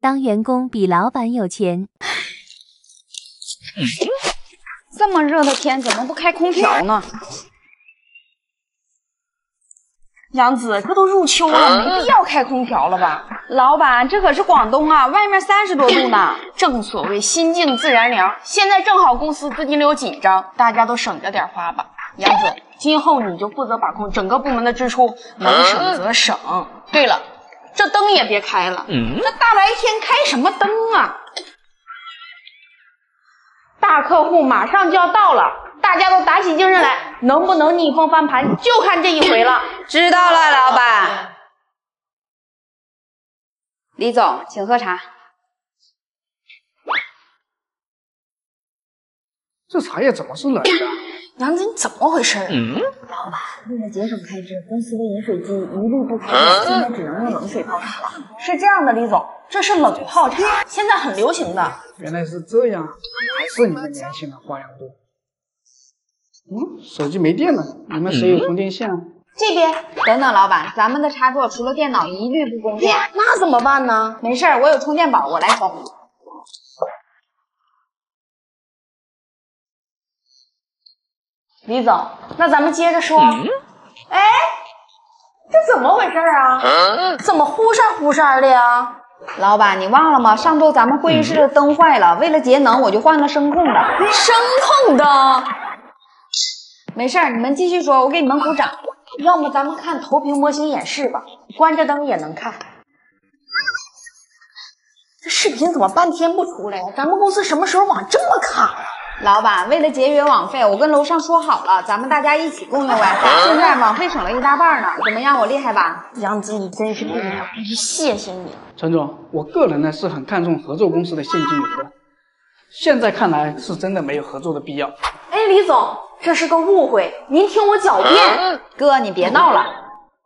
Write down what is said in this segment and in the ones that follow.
当员工比老板有钱。 这么热的天，怎么不开空调呢？杨子，这都入秋了，没必要开空调了吧？老板，这可是广东啊，外面30多度呢。正所谓心静自然凉，现在正好公司资金流紧张，大家都省着点花吧。杨子，今后你就负责把控整个部门的支出，能省则省。对了，这灯也别开了，这大白天开什么灯啊？大客户马上就要到了，大家都打起精神来，能不能逆风翻盘就看这一回了。知道了，老板。李总，请喝茶。 这茶叶怎么是冷的？ 杨子，你怎么回事？ 老板，为了节省开支，公司的饮水机一律不开热，现在只能用冷水泡茶了。 是这样的，李总，这是冷泡茶，现在很流行的。 原来是这样，还是你们年轻人花样多。手机没电了，你们谁有充电线啊？ 这边。等等，老板，咱们的插座除了电脑一律不供电，那怎么办呢？没事，我有充电宝，我来充。李总，那咱们接着说。哎，这怎么回事啊？怎么忽闪忽闪的呀？老板，你忘了吗？上周咱们会议室的灯坏了，为了节能，我就换了声控的。声控灯？没事，你们继续说，我给你们鼓掌。要么咱们看投屏模型演示吧，关着灯也能看。这视频怎么半天不出来呀？咱们公司什么时候网这么卡呀？老板，为了节约网费，我跟楼上说好了，咱们大家一起共用 WiFi。现在网费省了一大半呢，怎么样？我厉害吧？杨子，你真是厉害，真是谢谢你。 陈总，我个人呢是很看重合作公司的现金流的，现在看来是真的没有合作的必要。 哎，李总，这是个误会，您听我狡辩。哥，你别闹了。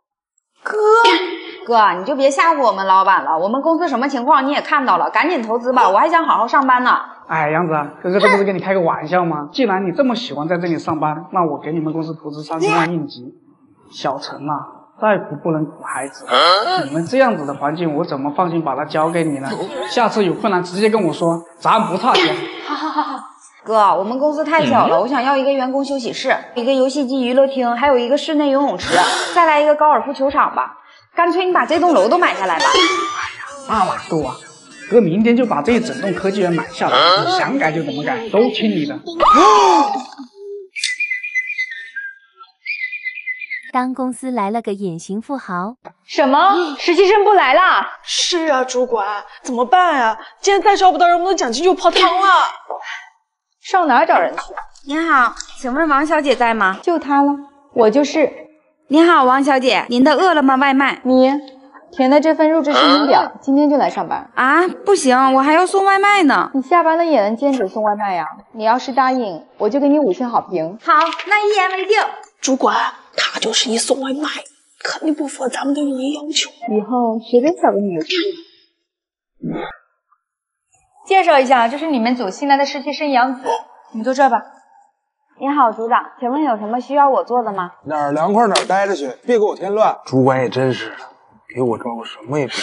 哥，你就别吓唬我们老板了，我们公司什么情况你也看到了，赶紧投资吧，我还想好好上班呢。 哎，杨子，哥哥这不是跟你开个玩笑吗？既然你这么喜欢在这里上班，那我给你们公司投资30万应急。小陈啊，再苦不能苦孩子，你们这样子的环境，我怎么放心把它交给你呢？下次有困难直接跟我说，咱不差钱。 好。哥，我们公司太小了，我想要一个员工休息室，一个游戏机娱乐厅，还有一个室内游泳池，再来一个高尔夫球场吧。干脆你把这栋楼都买下来吧。 哎呀，那哪够啊？哥明天就把这一整栋科技园买下来，你想改就怎么改，都听你的。 当公司来了个隐形富豪。 什么？实习生不来啦？ 是啊，主管，怎么办啊？今天再招不到人，我们的奖金就泡汤了。 上哪儿找人去？ 您好，请问王小姐在吗？ 就她了，我就是。 您好，王小姐，您的饿了么外卖。 你填的这份入职申请表，今天就来上班啊？不行，我还要送外卖呢。 你下班了也能兼职送外卖呀？你要是答应，我就给你5星好评。 好，那一言为定。 主管，他就是你送外卖，肯定不符合咱们的运营要求。 以后随便找个女的。介绍一下，这是你们组新来的实习生杨子，你坐这吧。 您好，组长，请问有什么需要我做的吗？ 哪儿凉快哪儿待着去，别给我添乱。主管也真是的，给我招个什么也不行。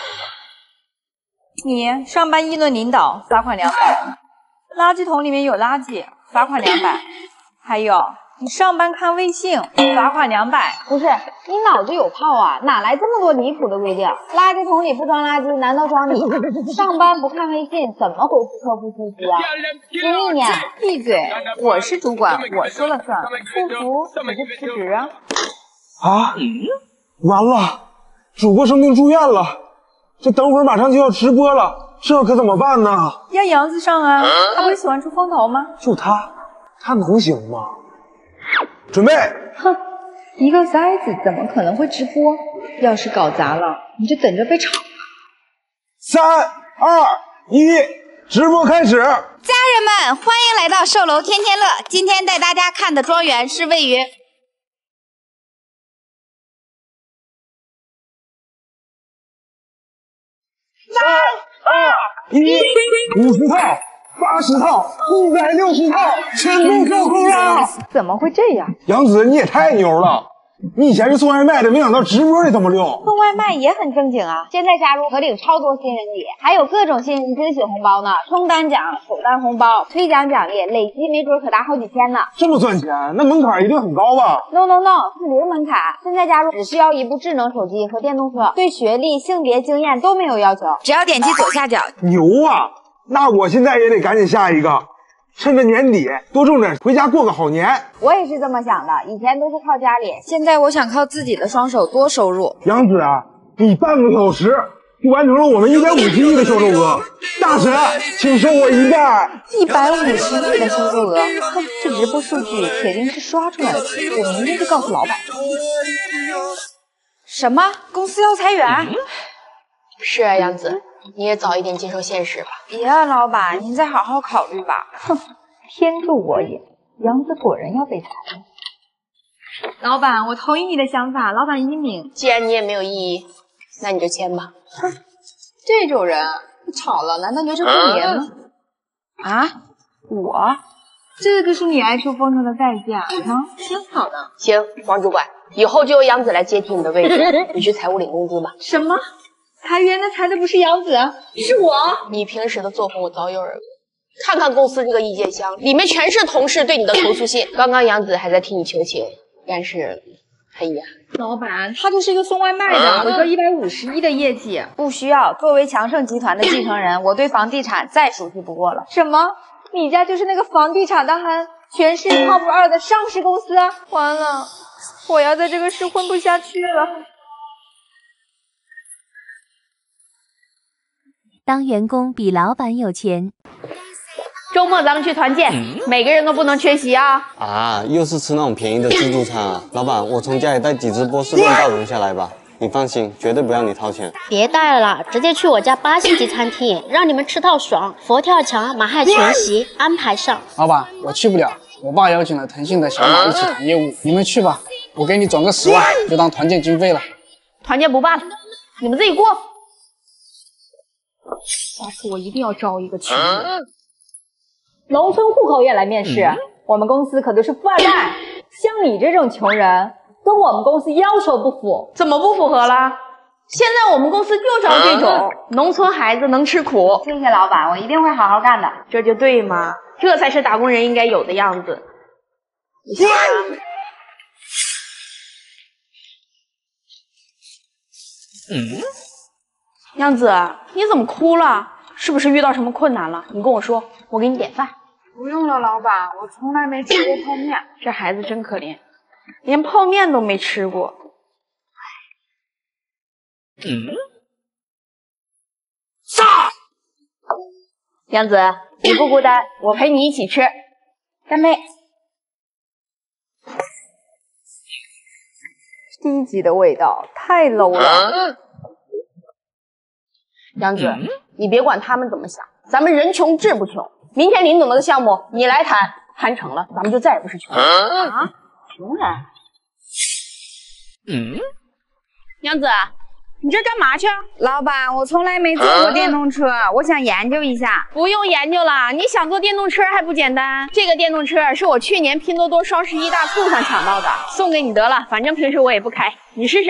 你上班议论领导，罚款200；垃圾桶里面有垃圾，罚款200；还有你上班看微信，罚款200。 不是，你脑子有泡啊？哪来这么多离谱的规定？垃圾桶里不装垃圾，难道装你？上班不看微信，怎么回复客户信息啊？经理， 闭嘴！我是主管，我说了算。不服你就辞职啊！ 啊！完了，主播生病住院了，这等会儿马上就要直播了，这可怎么办呢？ 让杨子上啊，他不是喜欢出风头吗？ 就他能行吗？准备！ 哼，一个塞子怎么可能会直播？要是搞砸了，你就等着被炒吧。 3、2、1，直播开始！ 家人们，欢迎来到售楼天天乐。今天带大家看的庄园是位于 3、2、1，50套、80套、160套，全部售空了！ 怎么会这样？ 杨子，你也太牛了！ 你以前是送外卖的，没想到直播也这么溜。 送外卖也很正经啊！现在加入可领超多新人礼，还有各种新人惊喜红包呢，冲单奖、首单红包、推奖奖励，累计没准可达好几千呢。 这么赚钱，那门槛一定很高吧 ？No， 是零门槛。现在加入只需要一部智能手机和电动车，对学历、性别、经验都没有要求，只要点击左下角。 牛啊！那我现在也得赶紧下一个。趁着年底多挣点，回家过个好年。 我也是这么想的，以前都是靠家里，现在我想靠自己的双手多收入。 杨子啊，你半个小时就完成了我们150亿的销售额，大神，请收我一半。 150亿的销售额，这直播数据铁定是刷出来的，我明天就告诉老板。什么？公司要裁员？ 是啊，杨子，你也早一点接受现实吧。 别啊，老板，您再好好考虑吧。哼，天助我也，杨子果然要被裁了。 老板，我同意你的想法，老板英明。 既然你也没有异议，那你就签吧。 哼，这种人不吵了，难道牛成不年吗？啊，我？ 这个是你爱出风头的代价啊！ 挺好的。 行，王主管，以后就由杨子来接替你的位置，你去财务领工资吧。 什么？裁员的裁的不是杨子，是我。 你平时的作风我早有耳闻，看看公司这个意见箱，里面全是同事对你的投诉信。刚刚杨子还在替你求情，但是很遗憾， 老板他就是一个送外卖的，有个150亿的业绩。 不需要，作为强盛集团的继承人，我对房地产再熟悉不过了。 什么？你家就是那个房地产大亨，全市 TOP 2的上市公司？完了，我要在这个市混不下去了。 当员工比老板有钱。 周末咱们去团建，每个人都不能缺席啊！ 啊，又是吃那种便宜的自助餐啊！老板，我从家里带几只波士顿大龙下来吧，你放心，绝对不让你掏钱。 别带了，直接去我家8星级餐厅，让你们吃到爽，佛跳墙、马汉全席安排上。 老板，我去不了，我爸邀请了腾讯的小马一起谈业务，你们去吧，我给你转个10万，就当团建经费了。 团建不办了，你们自己过。 下次我一定要招一个穷人。农村户口也来面试，我们公司可都是富二代，像你这种穷人跟我们公司要求不符。 怎么不符合了？现在我们公司就招这种农村孩子能吃苦。谢谢老板，我一定会好好干的。这就对嘛，这才是打工人应该有的样子。你想想。杨子，你怎么哭了？是不是遇到什么困难了？你跟我说，我给你点饭。不用了，老板，我从来没吃过泡面。这孩子真可怜，连泡面都没吃过。杨子，你不孤单，我陪你一起吃。干杯！ 低级的味道，太 low 了。 杨子，你别管他们怎么想，咱们人穷志不穷。明天林总的项目你来谈，谈成了，咱们就再也不是穷人啊！穷人。杨子，你这干嘛去？ 老板，我从来没坐过电动车，我想研究一下。 不用研究了，你想坐电动车还不简单？这个电动车是我去年拼多多双11大促上抢到的，送给你得了，反正平时我也不开，你试试。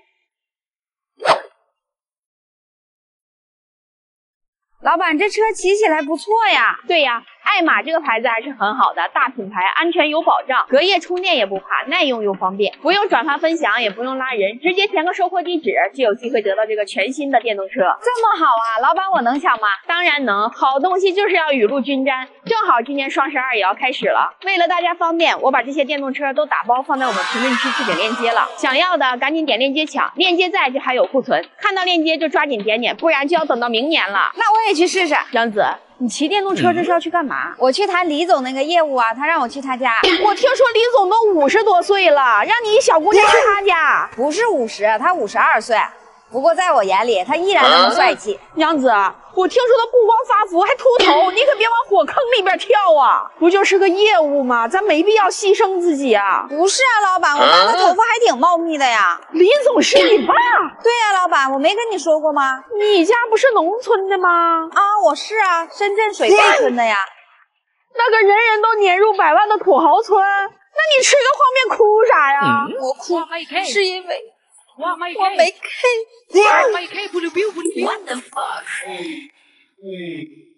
老板，这车骑起来不错呀。 对呀，爱玛这个牌子还是很好的，大品牌，安全有保障，隔夜充电也不怕，耐用又方便，不用转发分享，也不用拉人，直接填个收货地址就有机会得到这个全新的电动车。 这么好啊，老板我能抢吗？ 当然能，好东西就是要雨露均沾，正好今年双12也要开始了，为了大家方便，我把这些电动车都打包放在我们评论区置顶链接了，想要的赶紧点链接抢，链接在就还有库存，看到链接就抓紧点点，不然就要等到明年了。 那我也去试试。 杨子，你骑电动车这是要去干嘛？ 我去谈李总那个业务啊，他让我去他家。 我听说李总都50多岁了，让你一小姑娘去他家？ 不是50，他52岁。不过在我眼里，他依然那么帅气。 杨子，我听说他不光发福，还秃头，你可别往火坑里边跳啊！不就是个业务吗？咱没必要牺牲自己啊！ 不是啊，老板，我爸的头发还挺茂密的呀。 李总是你爸？ 对呀，老板，我没跟你说过吗？ 你家不是农村的吗？ 啊，我是啊，深圳水贝村的呀。 那个人人都年入100万的土豪村， 那你吃个泡面哭啥呀？ 我哭是因为我没 K。 What the fuck?